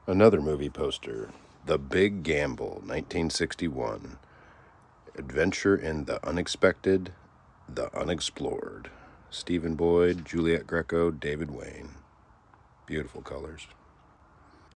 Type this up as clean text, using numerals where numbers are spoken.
Another movie poster, The Big Gamble, 1961. Adventure in the Unexpected, the Unexplored. Stephen Boyd, Juliette Greco, David Wayne. Beautiful colors.